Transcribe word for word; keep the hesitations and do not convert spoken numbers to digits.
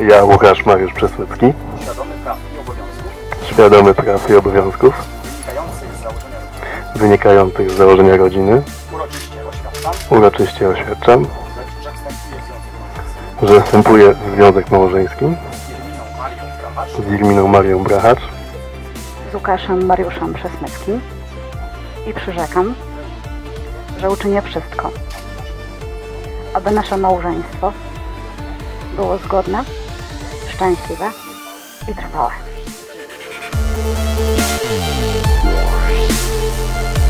Ja, Łukasz Mariusz Przesłycki, Świadomy praw i obowiązków świadomy praw i obowiązków wynikających z założenia rodziny, wynikających z założenia rodziny, uroczyście oświadczam, uroczyście oświadczam, że wstępuję w związek że małżeński wstępuję w związek małżeński z Irminą Marią Brachacz, z Irminą Marią Brachacz z Łukaszem Mariuszem Przesmyckim i przyrzekam, że uczynię wszystko, aby nasze małżeństwo było zgodne, szczęśliwe i trwałe.